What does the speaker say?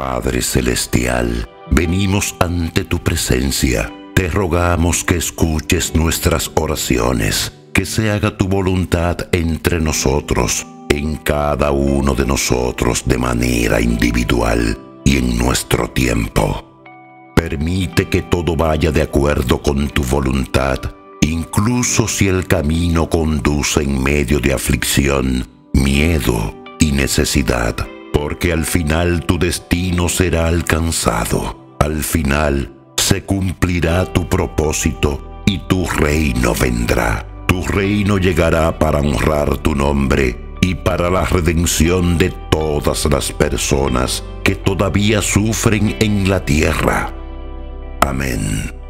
Padre Celestial, venimos ante tu presencia. Te rogamos que escuches nuestras oraciones, que se haga tu voluntad entre nosotros, en cada uno de nosotros de manera individual y en nuestro tiempo. Permite que todo vaya de acuerdo con tu voluntad, incluso si el camino conduce en medio de aflicción, miedo y necesidad, porque al final tu destino será alcanzado. Al final se cumplirá tu propósito y tu reino vendrá. Tu reino llegará para honrar tu nombre y para la redención de todas las personas que todavía sufren en la tierra. Amén.